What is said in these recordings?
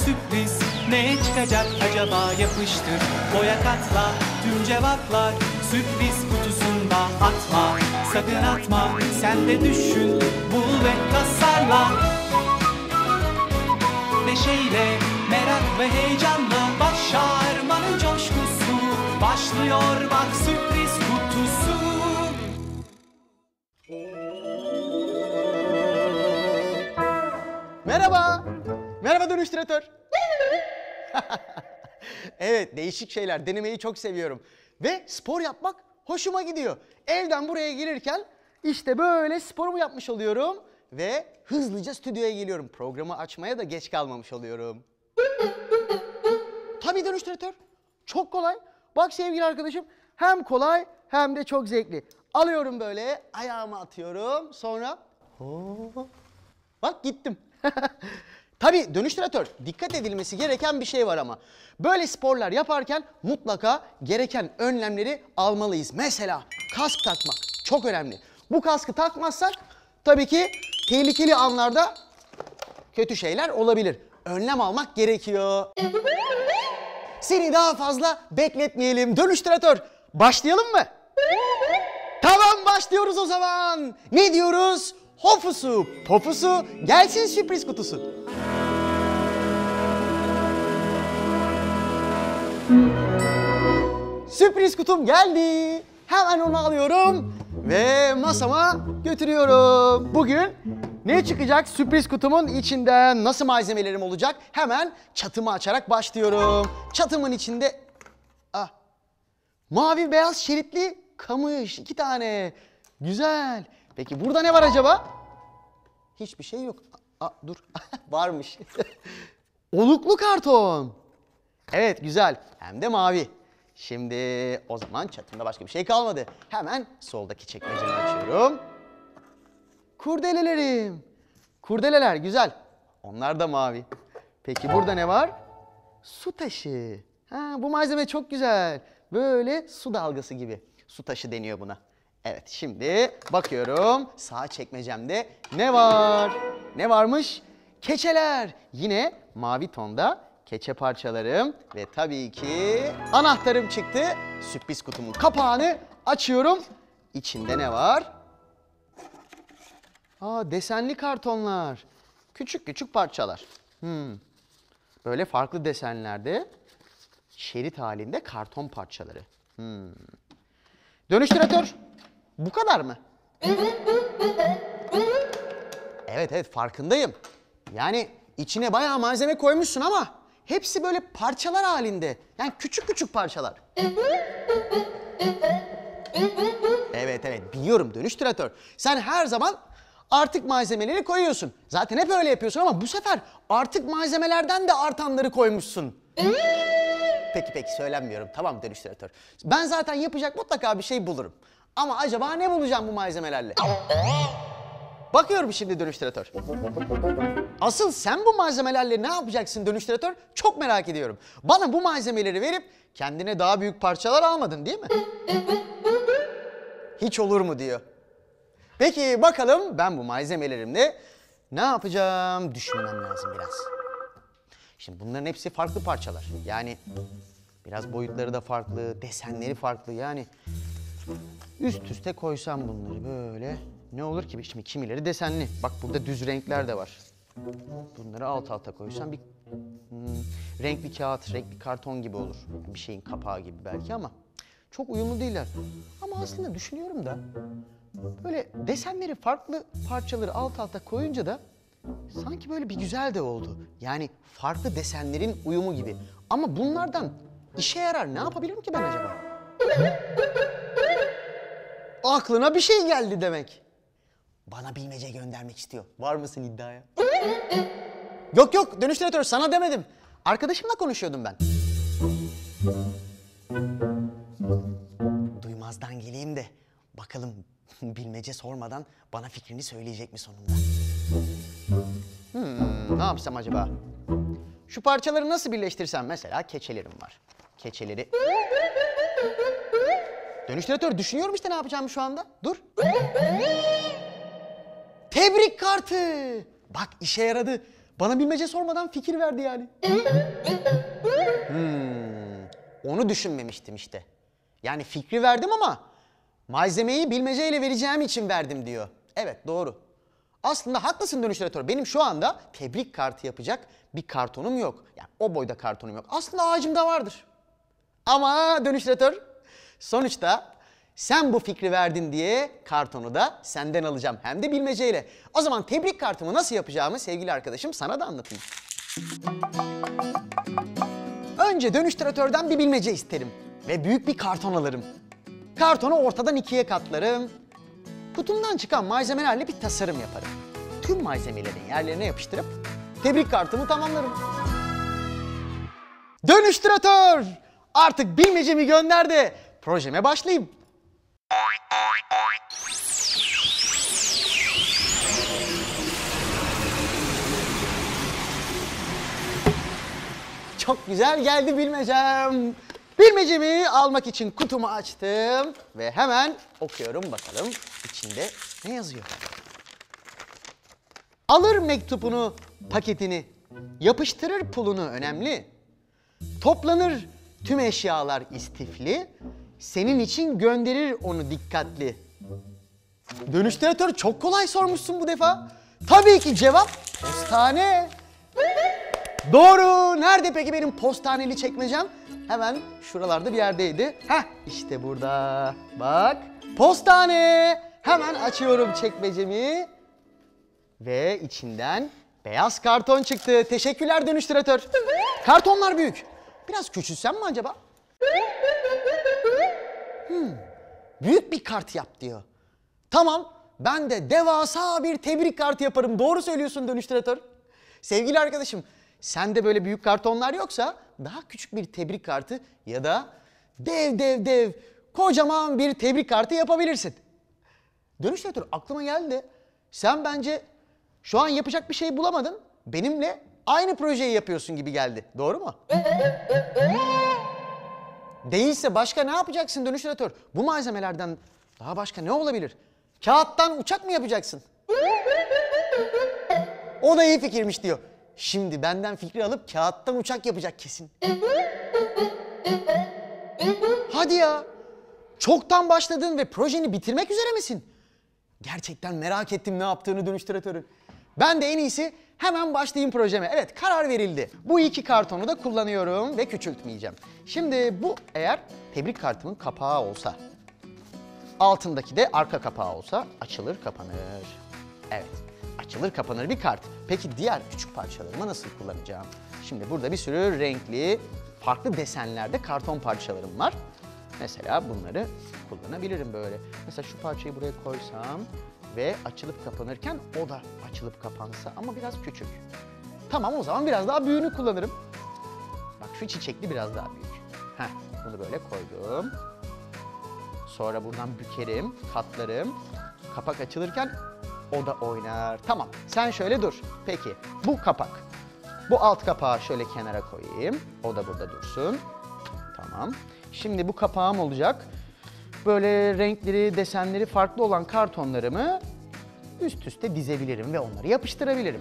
sürpriz. Ne çıkacak acaba, yapıştır, boya katla, tüm cevaplar sürpriz kutusunda. Atma, sakın atma, sen de düşün, bul ve tasarla. Neşeyle, merak ve heyecanla başarmanın coşkusu başlıyor, bak sürpriz kutusu. Merhaba. Merhaba dönüştüratör. Evet, değişik şeyler denemeyi çok seviyorum. Ve spor yapmak hoşuma gidiyor. Evden buraya gelirken işte böyle sporumu yapmış oluyorum. Ve hızlıca stüdyoya geliyorum. Programı açmaya da geç kalmamış oluyorum. Tabii dönüştüratör. Çok kolay. Bak sevgili arkadaşım, hem kolay hem de çok zevkli. Alıyorum böyle, ayağımı atıyorum. Sonra hop, bak gittim. Tabii dönüştüratör, dikkat edilmesi gereken bir şey var ama. Böyle sporlar yaparken mutlaka gereken önlemleri almalıyız. Mesela kask takmak çok önemli. Bu kaskı takmazsak tabii ki tehlikeli anlarda kötü şeyler olabilir. Önlem almak gerekiyor. Seni daha fazla bekletmeyelim dönüştüratör. Başlayalım mı? Tamam, başlıyoruz o zaman. Ne diyoruz? Hopusu, popusu, gelsin sürpriz kutusu. Sürpriz kutum geldi. Hemen onu alıyorum ve masama götürüyorum. Bugün ne çıkacak sürpriz kutumun içinden? Nasıl malzemelerim olacak? Hemen çatımı açarak başlıyorum. Çatımın içinde mavi beyaz şeritli kamış 2 tane. Güzel. Peki burada ne var acaba? Hiçbir şey yok. Dur. Varmış. Oluklu karton. Evet, güzel. Hem de mavi. Şimdi o zaman çatımda başka bir şey kalmadı. Hemen soldaki çekmecemi açıyorum. Kurdelelerim. Kurdeleler güzel. Onlar da mavi. Peki burada ne var? Su taşı. Bu malzeme çok güzel. Böyle su dalgası gibi. Su taşı deniyor buna. Evet, şimdi bakıyorum sağ çekmecemde ne var? Ne varmış? Keçeler. Yine mavi tonda keçe parçalarım ve tabii ki anahtarım çıktı. Sürpriz kutumun kapağını açıyorum. İçinde ne var? Desenli kartonlar. Küçük küçük parçalar. Böyle farklı desenlerde şerit halinde karton parçaları. Dönüştüratör, bu kadar mı? Evet, farkındayım. Yani içine bayağı malzeme koymuşsun ama hepsi böyle parçalar halinde. Yani küçük küçük parçalar. Evet, biliyorum dönüştüratör. Sen her zaman artık malzemeleri koyuyorsun. Zaten hep öyle yapıyorsun ama bu sefer artık malzemelerden de artanları koymuşsun. Peki söylenmiyorum. Tamam dönüştüratör. Ben zaten yapacak mutlaka bir şey bulurum. Ama acaba ne bulacağım bu malzemelerle? Bakıyorum şimdi dönüştüratör. Asıl sen bu malzemelerle ne yapacaksın dönüştüratör? Çok merak ediyorum. Bana bu malzemeleri verip kendine daha büyük parçalar almadın değil mi? Hiç olur mu diyor. Peki bakalım ben bu malzemelerimle ne yapacağım? Düşünmem lazım biraz. Şimdi bunların hepsi farklı parçalar. Yani biraz boyutları da farklı, desenleri farklı. Yani üst üste koysam bunları böyle ne olur ki? Şimdi kimileri desenli. Bak burada düz renkler de var. Bunları alt alta koysam bir renkli kağıt, renkli karton gibi olur. Bir şeyin kapağı gibi belki ama çok uyumlu değiller. Ama aslında düşünüyorum da böyle desenleri farklı parçaları alt alta koyunca da sanki böyle bir güzel de oldu. Yani farklı desenlerin uyumu gibi. Ama bunlardan işe yarar ne yapabilirim ki ben acaba? Aklına bir şey geldi demek. Bana bilmece göndermek istiyor. Var mısın iddiaya? Yok dönüştüratör sana demedim. Arkadaşımla konuşuyordum ben. Duymazdan geleyim de bakalım bilmece sormadan bana fikrini söyleyecek mi sonunda? Ne yapsam acaba? Şu parçaları nasıl birleştirsem? Mesela keçelerim var. Keçeleri... Dönüştüratör düşünüyorum işte ne yapacağım şu anda. Dur. Tebrik kartı. Bak işe yaradı. Bana bilmece sormadan fikir verdi yani. Onu düşünmemiştim işte. Yani fikri verdim ama malzemeyi bilmeceyle vereceğim için verdim diyor. Evet, doğru. Aslında haklısın dönüştüratör. Benim şu anda tebrik kartı yapacak bir kartonum yok. Yani o boyda kartonum yok. Aslında ağacımda vardır. Ama dönüştüratör, sonuçta sen bu fikri verdin diye kartonu da senden alacağım. Hem de bilmeceyle. O zaman tebrik kartımı nasıl yapacağımı sevgili arkadaşım sana da anlatayım. Önce dönüştüratörden bir bilmece isterim. Ve büyük bir karton alırım. Kartonu ortadan ikiye katlarım. Kutumdan çıkan malzemelerle bir tasarım yaparım. Tüm malzemelerin yerlerine yapıştırıp tebrik kartımı tamamlarım. Dönüştüratör! Artık bilmecemi gönder de projeme başlayayım. Çok güzel geldi bilmecem. Bilmecemi almak için kutumu açtım ve hemen okuyorum bakalım içinde ne yazıyor. Alır mektubunu, paketini, yapıştırır pulunu önemli. Toplanır tüm eşyalar istifli, senin için gönderir onu dikkatli. Dönüştüratör, çok kolay sormuşsun bu defa. Tabii ki cevap postane. Doğru. Nerede peki benim postaneli çekmecem? Hemen şuralarda bir yerdeydi. Heh, işte burada. Bak. Postane. Hemen açıyorum çekmecemi. Ve içinden beyaz karton çıktı. Teşekkürler dönüştüratör. Kartonlar büyük. Biraz küçülsem mi acaba? Büyük bir kart yap diyor. Tamam. Ben de devasa bir tebrik kartı yaparım. Doğru söylüyorsun dönüştüratör. Sevgili arkadaşım, sende böyle büyük kartonlar yoksa daha küçük bir tebrik kartı ya da dev kocaman bir tebrik kartı yapabilirsin. Dönüştüratör, aklıma geldi. Sen bence şu an yapacak bir şey bulamadın. Benimle aynı projeyi yapıyorsun gibi geldi. Doğru mu? Değilse başka ne yapacaksın dönüştüratör? Bu malzemelerden daha başka ne olabilir? Kağıttan uçak mı yapacaksın? O da iyi fikirmiş diyor. Şimdi benden fikri alıp kağıttan uçak yapacak kesin. Hadi ya. Çoktan başladın ve projeni bitirmek üzere misin? Gerçekten merak ettim ne yaptığını dönüştüratörün. Ben de en iyisi hemen başlayayım projeme. Evet, karar verildi. Bu iki kartonu da kullanıyorum ve küçültmeyeceğim. Şimdi bu eğer tebrik kartımın kapağı olsa, altındaki de arka kapağı olsa açılır kapanır. Evet, açılır kapanır bir kart. Peki diğer küçük parçalarımı nasıl kullanacağım? Şimdi burada bir sürü renkli, farklı desenlerde karton parçalarım var. Mesela bunları kullanabilirim böyle. Mesela şu parçayı buraya koysam ve açılıp kapanırken o da açılıp kapansa ama biraz küçük. Tamam, o zaman biraz daha büyüğünü kullanırım. Bak şu çiçekli biraz daha büyük. Heh, bunu böyle koydum. Sonra buradan bükerim, katlarım. Kapak açılırken o da oynar. Tamam, sen şöyle dur. Peki, bu kapak. Bu alt kapağı şöyle kenara koyayım. O da burada dursun. Tamam. Şimdi bu kapağım olacak. Böyle renkleri, desenleri farklı olan kartonlarımı üst üste dizebilirim ve onları yapıştırabilirim.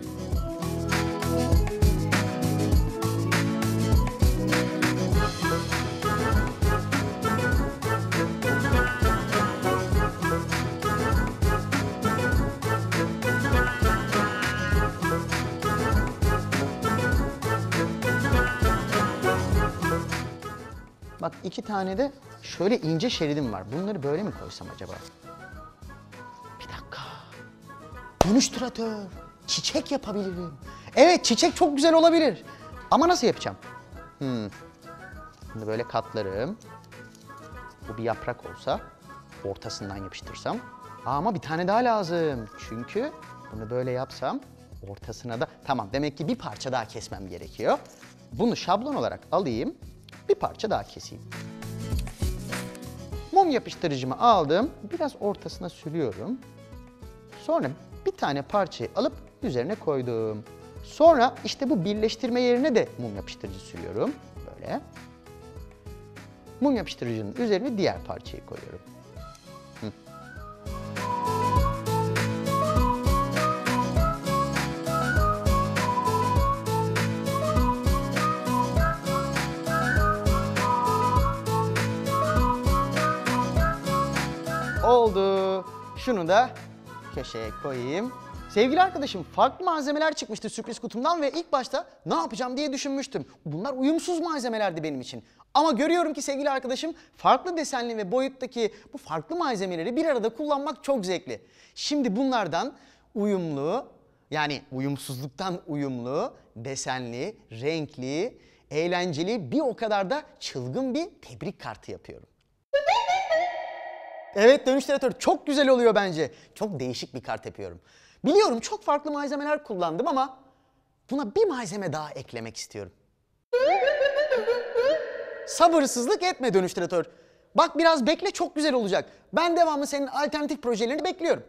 Bak, iki tane de şöyle ince şeridim var. Bunları böyle mi koysam acaba? Bir dakika. Dönüştüratör. Çiçek yapabilirim. Evet, çiçek çok güzel olabilir. Ama nasıl yapacağım? Bunu böyle katlarım. Bu bir yaprak olsa ortasından yapıştırsam. Ama bir tane daha lazım. Çünkü bunu böyle yapsam ortasına da... Tamam, demek ki bir parça daha kesmem gerekiyor. Bunu şablon olarak alayım. Bir parça daha keseyim. Mum yapıştırıcımı aldım. Biraz ortasına sürüyorum. Sonra bir tane parçayı alıp üzerine koydum. Sonra işte bu birleştirme yerine de mum yapıştırıcı sürüyorum. Böyle. Mum yapıştırıcının üzerine diğer parçayı koyuyorum. oldu. Şunu da köşeye koyayım. Sevgili arkadaşım, farklı malzemeler çıkmıştı sürpriz kutumdan ve ilk başta ne yapacağım diye düşünmüştüm. Bunlar uyumsuz malzemelerdi benim için. Ama görüyorum ki sevgili arkadaşım, farklı desenli ve boyuttaki bu farklı malzemeleri bir arada kullanmak çok zevkli. Şimdi bunlardan uyumlu, yani uyumsuzluktan uyumlu, desenli, renkli, eğlenceli, bir o kadar da çılgın bir tebrik kartı yapıyorum. Evet dönüştüratör, çok güzel oluyor bence. Çok değişik bir kart yapıyorum. Biliyorum çok farklı malzemeler kullandım ama buna bir malzeme daha eklemek istiyorum. Sabırsızlık etme dönüştüratör. Bak biraz bekle, çok güzel olacak. Ben devamlı senin alternatif projelerini bekliyorum.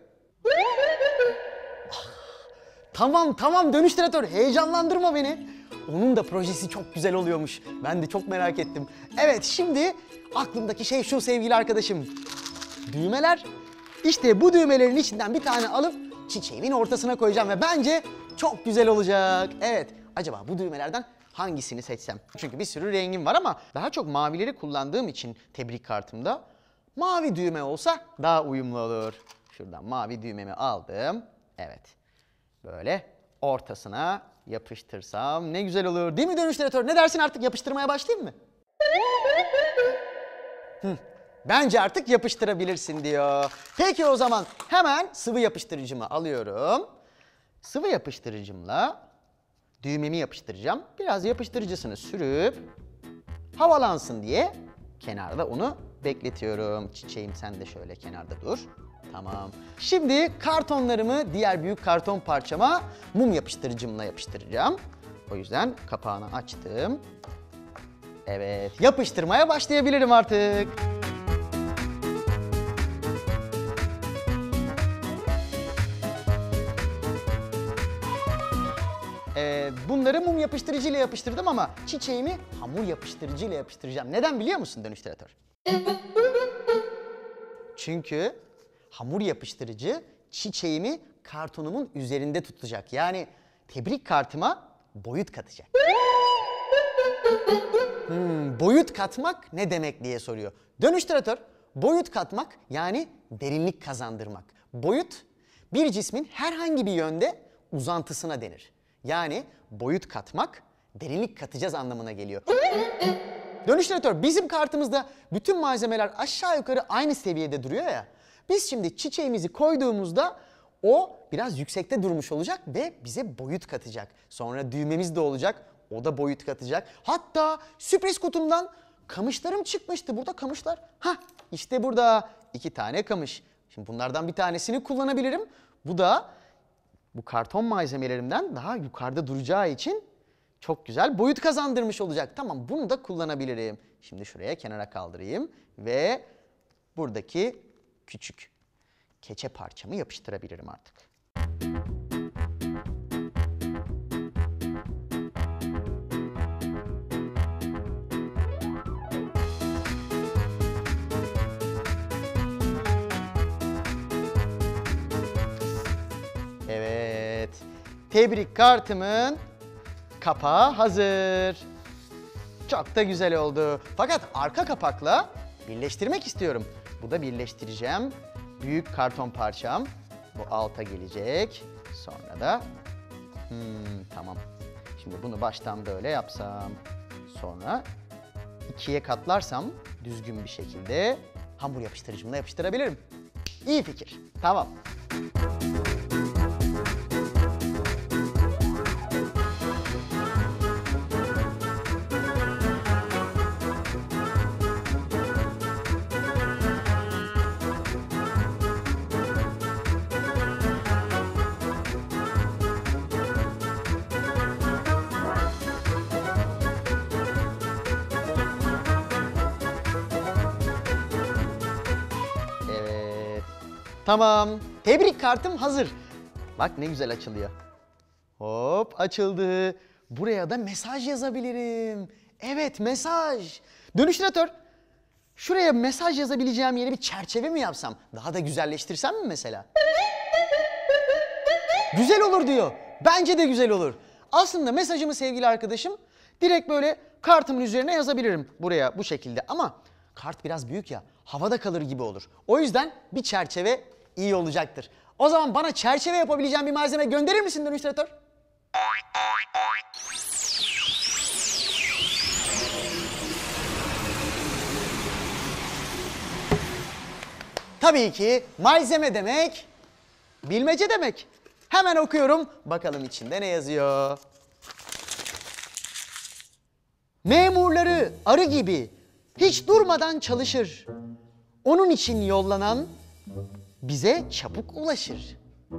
Tamam dönüştüratör, heyecanlandırma beni. Onun da projesi çok güzel oluyormuş. Ben de çok merak ettim. Evet, şimdi aklımdaki şey şu sevgili arkadaşım. Düğmeler. İşte bu düğmelerin içinden bir tane alıp çiçeğimin ortasına koyacağım ve bence çok güzel olacak. Evet, acaba bu düğmelerden hangisini seçsem? Çünkü bir sürü rengim var ama daha çok mavileri kullandığım için tebrik kartımda mavi düğme olsa daha uyumlu olur. Şuradan mavi düğmemi aldım. Evet. Böyle ortasına yapıştırsam ne güzel olur. Değil mi dönüştüratör? Ne dersin, artık yapıştırmaya başlayayım mı? Bence artık yapıştırabilirsin diyor. Peki o zaman hemen sıvı yapıştırıcımı alıyorum. Sıvı yapıştırıcımla düğmemi yapıştıracağım. Biraz yapıştırıcısını sürüp havalansın diye kenarda onu bekletiyorum. Çiçeğim sen de şöyle kenarda dur. Tamam. Şimdi kartonlarımı diğer büyük karton parçama mum yapıştırıcımla yapıştıracağım. O yüzden kapağını açtım. Evet, yapıştırmaya başlayabilirim artık. Bunları mum yapıştırıcıyla yapıştırdım ama çiçeğimi hamur yapıştırıcıyla yapıştıracağım. Neden biliyor musun dönüştüratör? Çünkü hamur yapıştırıcı çiçeğimi kartonumun üzerinde tutacak. Yani tebrik kartıma boyut katacak. Boyut katmak ne demek diye soruyor. Dönüştüratör, boyut katmak yani derinlik kazandırmak. Boyut bir cismin herhangi bir yönde uzantısına denir. Yani boyut katmak, derinlik katacağız anlamına geliyor. Dönüştüratör, bizim kartımızda bütün malzemeler aşağı yukarı aynı seviyede duruyor ya. Biz şimdi çiçeğimizi koyduğumuzda o biraz yüksekte durmuş olacak ve bize boyut katacak. Sonra düğmemiz de olacak, o da boyut katacak. Hatta sürpriz kutumdan kamışlarım çıkmıştı. Burada kamışlar. İşte burada 2 tane kamış. Şimdi bunlardan bir tanesini kullanabilirim. Bu da bu karton malzemelerimden daha yukarıda duracağı için çok güzel boyut kazandırmış olacak. Tamam, bunu da kullanabilirim. Şimdi şuraya kenara kaldırayım ve buradaki küçük keçe parçamı yapıştırabilirim artık. Evet, tebrik kartımın kapağı hazır. Çok da güzel oldu. Fakat arka kapakla birleştirmek istiyorum. Bu da birleştireceğim. Büyük karton parçam bu alta gelecek. Sonra da tamam. Şimdi bunu baştan böyle yapsam. Sonra 2'ye katlarsam düzgün bir şekilde hamur yapıştırıcımla yapıştırabilirim. İyi fikir. Tamam. Tamam. Tebrik kartım hazır. Bak ne güzel açılıyor. Hop, açıldı. Buraya da mesaj yazabilirim. Evet, mesaj. Dönüştüratör, şuraya mesaj yazabileceğim yere bir çerçeve mi yapsam? Daha da güzelleştirsem mi mesela? Güzel olur diyor. Bence de güzel olur. Aslında mesajımı sevgili arkadaşım direkt böyle kartımın üzerine yazabilirim buraya bu şekilde. Ama kart biraz büyük ya, havada kalır gibi olur. O yüzden bir çerçeve iyi olacaktır. O zaman bana çerçeve yapabileceğim bir malzeme gönderir misin dönüştüratör? Tabii ki malzeme demek, bilmece demek. Hemen okuyorum. Bakalım içinde ne yazıyor. Memurları arı gibi hiç durmadan çalışır. Onun için yollanan bize çabuk ulaşır.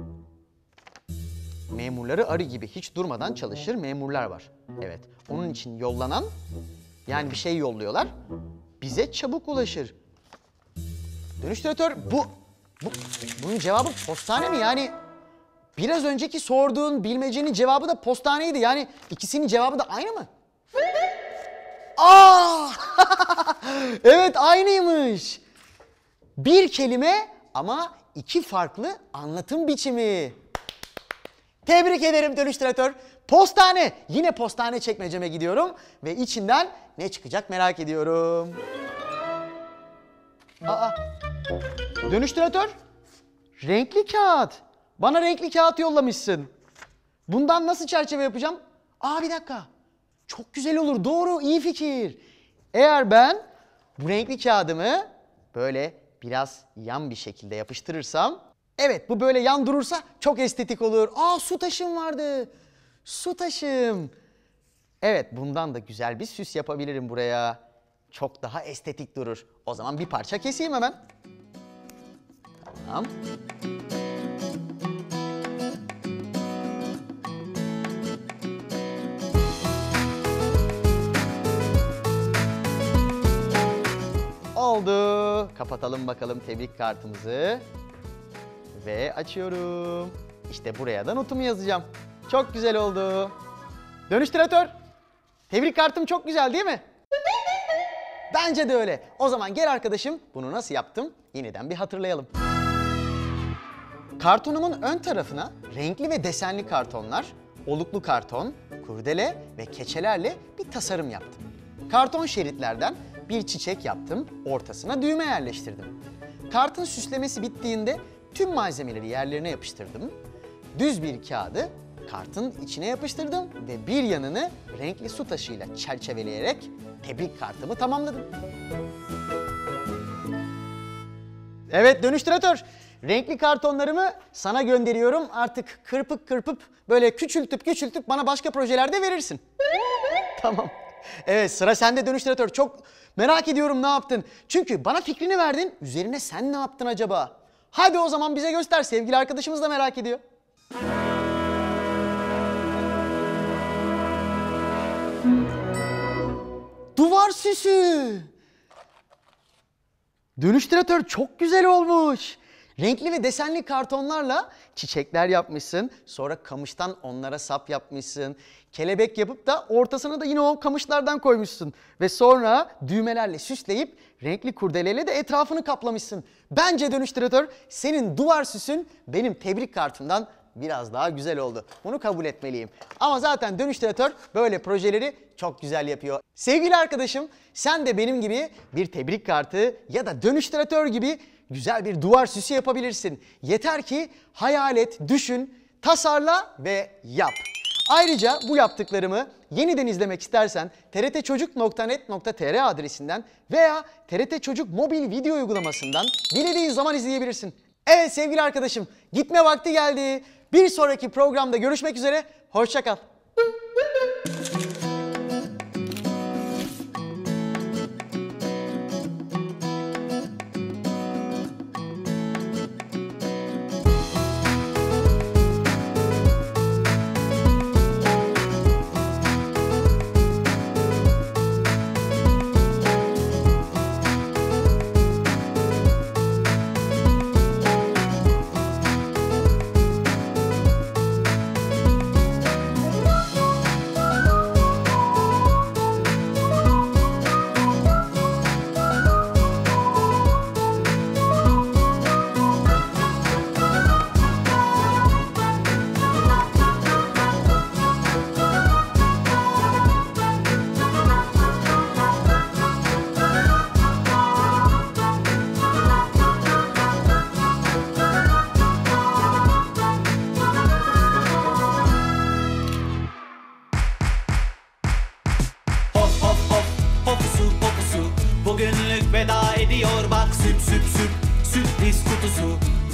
Memurları arı gibi hiç durmadan çalışır. Memurlar var. Evet. Onun için yollanan, yani bir şey yolluyorlar. Bize çabuk ulaşır. Dönüştüratör, bunun cevabı postane mi? Yani biraz önceki sorduğun bilmecenin cevabı da postaneydi. Yani ikisinin cevabı da aynı mı? Aa! Evet, aynıymış. Bir kelime ama iki farklı anlatım biçimi. Tebrik ederim dönüştüratör. Postane. Yine postane çekmeceme gidiyorum ve içinden ne çıkacak merak ediyorum. Aa! Dönüştüratör. Renkli kağıt. Bana renkli kağıt yollamışsın. Bundan nasıl çerçeve yapacağım? Aa, bir dakika. Çok güzel olur. Doğru, iyi fikir. Eğer ben bu renkli kağıdımı böyle biraz yan bir şekilde yapıştırırsam, evet, bu böyle yan durursa çok estetik olur. Aa, su taşım vardı. Su taşım. Evet, bundan da güzel bir süs yapabilirim buraya. Çok daha estetik durur. O zaman bir parça keseyim hemen. Tamam. Oldu. Kapatalım bakalım tebrik kartımızı. Ve açıyorum. İşte buraya da notumu yazacağım. Çok güzel oldu. Dönüştüratör. Tebrik kartım çok güzel değil mi? Bence de öyle. O zaman gel arkadaşım, bunu nasıl yaptım? Yeniden bir hatırlayalım. Kartonumun ön tarafına renkli ve desenli kartonlar, oluklu karton, kurdele ve keçelerle bir tasarım yaptım. Karton şeritlerden bir çiçek yaptım, ortasına düğme yerleştirdim. Kartın süslemesi bittiğinde tüm malzemeleri yerlerine yapıştırdım. Düz bir kağıdı kartın içine yapıştırdım ve bir yanını renkli su taşıyla çerçeveleyerek tebrik kartımı tamamladım. Evet dönüştüratör, renkli kartonlarımı sana gönderiyorum. Artık kırpıp kırpıp böyle küçültüp bana başka projelerde verirsin. Tamam. Evet, sıra sende dönüştüratör. Çok merak ediyorum ne yaptın. Çünkü bana fikrini verdin. Üzerine sen ne yaptın acaba? Hadi o zaman bize göster. Sevgili arkadaşımız da merak ediyor. Duvar süsü. Dönüştüratör çok güzel olmuş. Renkli ve desenli kartonlarla çiçekler yapmışsın. Sonra kamıştan onlara sap yapmışsın. Kelebek yapıp da ortasına da yine o kamışlardan koymuşsun. Ve sonra düğmelerle süsleyip renkli kurdeleyle de etrafını kaplamışsın. Bence dönüştüratör, senin duvar süsün benim tebrik kartımdan biraz daha güzel oldu. Bunu kabul etmeliyim. Ama zaten dönüştüratör böyle projeleri çok güzel yapıyor. Sevgili arkadaşım, sen de benim gibi bir tebrik kartı ya da dönüştüratör gibi güzel bir duvar süsü yapabilirsin. Yeter ki hayal et, düşün, tasarla ve yap. Ayrıca bu yaptıklarımı yeniden izlemek istersen trtçocuk.net.tr adresinden veya TRT Çocuk mobil video uygulamasından dilediğin zaman izleyebilirsin. Evet sevgili arkadaşım, gitme vakti geldi. Bir sonraki programda görüşmek üzere, hoşça kal.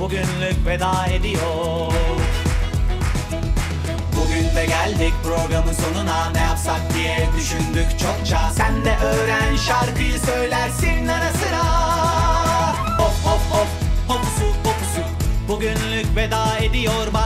bugünlük veda ediyor. Bugün de geldik programın sonuna, ne yapsak diye düşündük çokça. Sen de öğren şarkıyı söylersin ara sıra. Of of of, popusu popusu, bugünlük veda ediyor.